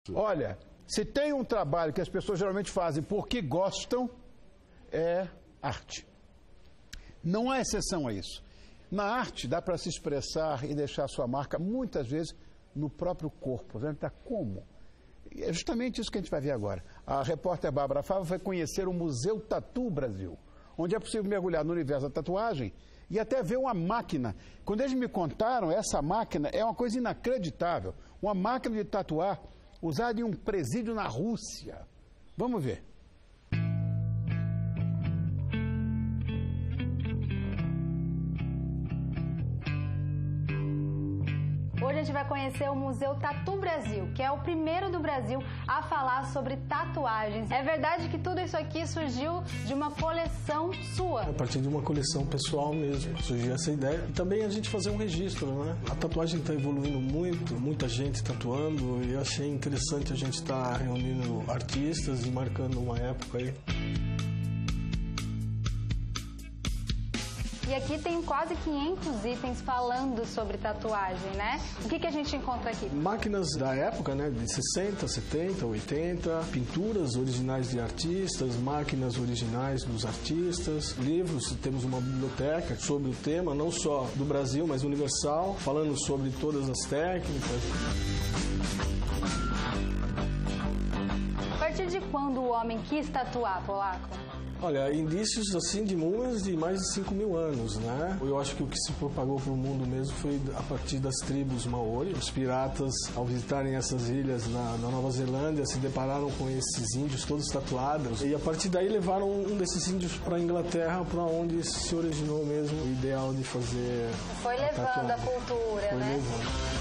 Olha, se tem um trabalho que as pessoas geralmente fazem porque gostam, é arte. Não há exceção a isso. Na arte dá para se expressar e deixar sua marca, muitas vezes, no próprio corpo. Tá como? É justamente isso que a gente vai ver agora. A repórter Bárbara Fava vai conhecer o Museu Tatu Brasil, onde é possível mergulhar no universo da tatuagem e até ver uma máquina. Quando eles me contaram, essa máquina é uma coisa inacreditável. Uma máquina de tatuar usada em um presídio na Rússia. Vamos ver. Hoje a gente vai conhecer o Museu Tatu Brasil, que é o primeiro do Brasil a falar sobre tatuagens. É verdade que tudo isso aqui surgiu de uma coleção sua? A partir de uma coleção pessoal mesmo, surgiu essa ideia. E também a gente fazer um registro, né? A tatuagem está evoluindo muito, muita gente tatuando, e eu achei interessante a gente estar reunindo artistas e marcando uma época aí. E aqui tem quase 500 itens falando sobre tatuagem, né? O que a gente encontra aqui? Máquinas da época, né? De 60, 70, 80, pinturas originais de artistas, máquinas originais dos artistas, livros, temos uma biblioteca sobre o tema, não só do Brasil, mas universal, falando sobre todas as técnicas. A partir de quando o homem quis tatuar, Polaco? Olha, indícios assim de múmias de mais de 5.000 anos, né? Eu acho que o que se propagou para o mundo mesmo foi a partir das tribos maori. Os piratas, ao visitarem essas ilhas na Nova Zelândia, se depararam com esses índios todos tatuados. E a partir daí levaram um desses índios para a Inglaterra, para onde se originou mesmo o ideal de fazer. Foi levando a cultura, foi né? Levando.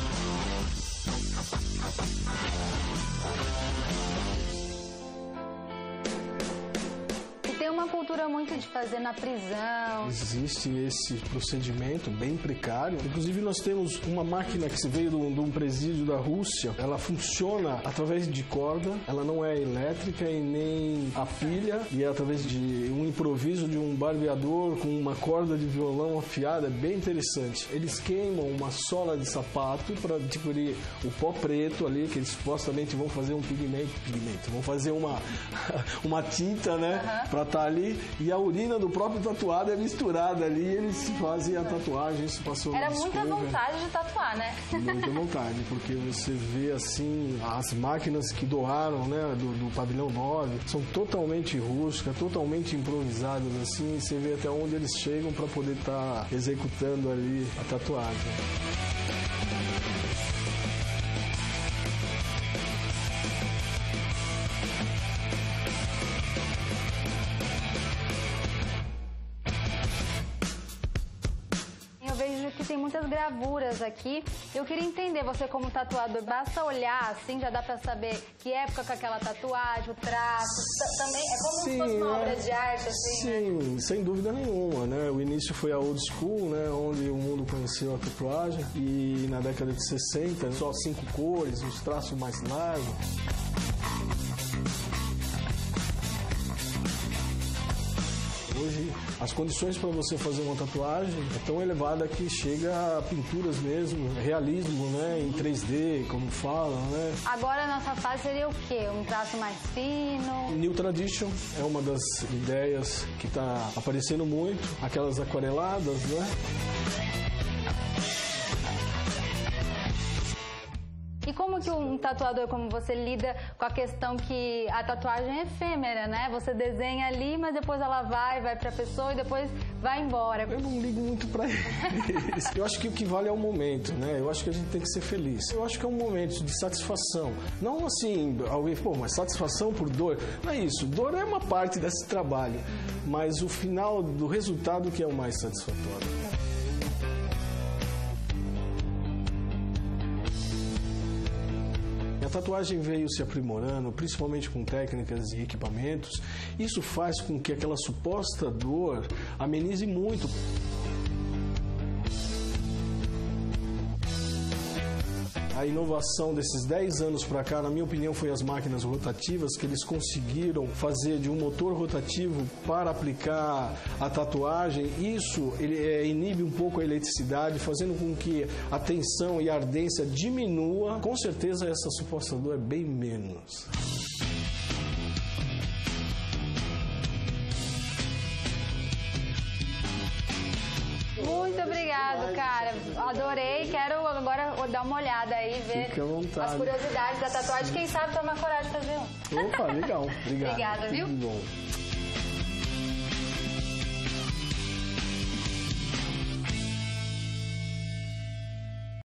Tem uma cultura muito de fazer na prisão. Existe esse procedimento bem precário. Inclusive nós temos uma máquina que veio de um presídio da Rússia. Ela funciona através de corda, ela não é elétrica e nem a pilha, e é através de um improviso de um barbeador com uma corda de violão afiada, é bem interessante. Eles queimam uma sola de sapato para adquirir o pó preto ali, que eles supostamente vão fazer um pigmento, vão fazer uma tinta, né? Para estar ali, e a urina do próprio tatuado é misturada ali, e eles fazem a tatuagem. Isso passou. Era muita vontade de tatuar, né? Muita vontade, porque você vê assim, as máquinas que doaram, né, do pavilhão 9, são totalmente rústicas, totalmente improvisadas, assim, e você vê até onde eles chegam para poder estar executando ali a tatuagem. Tem muitas gravuras aqui. Eu queria entender, você como tatuador, basta olhar assim, já dá pra saber que época com aquela tatuagem, o traço, também é como se fosse uma obra de arte, assim, sim, né? Sem dúvida nenhuma, né? O início foi a old school, né? Onde o mundo conheceu a tatuagem, e na década de 60, só 5 cores, os traços mais largos. Hoje, as condições para você fazer uma tatuagem é tão elevada que chega a pinturas mesmo, realismo, né? Em 3D, como falam, né? Agora a nossa fase seria o quê? Um traço mais fino? New Tradition é uma das ideias que está aparecendo muito, aquelas aquareladas, né? E como que um tatuador como você lida com a questão que a tatuagem é efêmera, né? Você desenha ali, mas depois ela vai pra pessoa e depois vai embora. Eu não ligo muito pra isso. Eu acho que o que vale é o momento, né? Eu acho que a gente tem que ser feliz. Eu acho que é um momento de satisfação. Não assim, alguém, mas satisfação por dor. Não é isso. Dor é uma parte desse trabalho. Mas o final do resultado que é o mais satisfatório. A tatuagem veio se aprimorando, principalmente com técnicas e equipamentos. Isso faz com que aquela suposta dor amenize muito. A A inovação desses 10 anos para cá, na minha opinião, foi as máquinas rotativas, que eles conseguiram fazer de um motor rotativo para aplicar a tatuagem. Isso ele inibe um pouco a eletricidade, fazendo com que a tensão e a ardência diminua. Com certeza essa suposta dor é bem menos. Muito obrigado, cara. Adorei. Quero agora dar uma olhada aí, ver Fique à vontade. as curiosidades da tatuagem. Quem sabe tomar coragem de fazer um. Opa, legal. Obrigado. Obrigada, viu? Tudo bom.